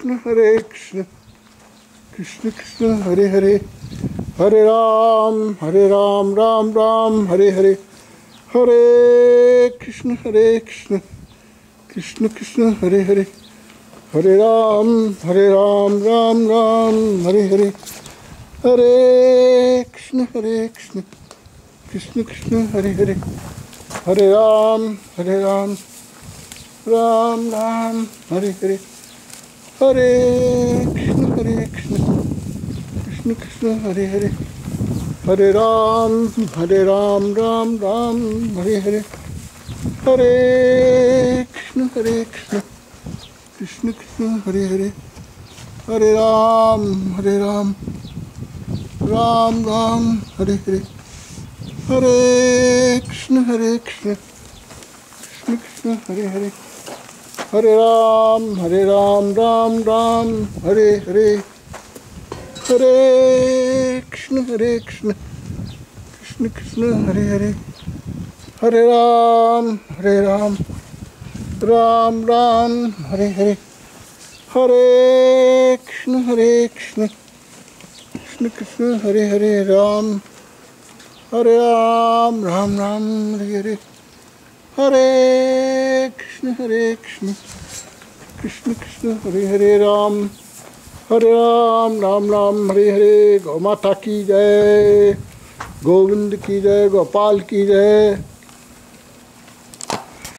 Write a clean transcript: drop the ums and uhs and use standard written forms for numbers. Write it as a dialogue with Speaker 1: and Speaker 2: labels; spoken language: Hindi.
Speaker 1: हरे कृष्ण कृष्ण कृष्ण हरे हरे, हरे राम राम राम हरे हरे, हरे कृष्ण कृष्ण कृष्ण हरे हरे, हरे राम राम राम हरे हरे, हरे कृष्ण कृष्ण कृष्ण हरे हरे, हरे राम राम राम हरे हरे, हरे कृष्ण कृष्ण कृष्ण हरे हरे, हरे राम राम राम हरे हरे, हरे कृष्ण कृष्ण कृष्ण हरे हरे, हरे राम राम राम हरे हरे, हरे कृष्ण कृष्ण कृष्ण हरे हरे, हरे राम राम राम हरे हरे, हरे कृष्ण कृष्ण कृष्ण हरे हरे, हरे राम राम राम हरे हरे, हरे कृष्ण कृष्ण कृष्ण हरे हरे, हरे राम राम हरे हरे, हरे कृष्ण कृष्ण कृष्ण हरे हरे, हरे राम राम हरे हरे। गौ माता की जय, गोविंद की जय, गोपाल की जय।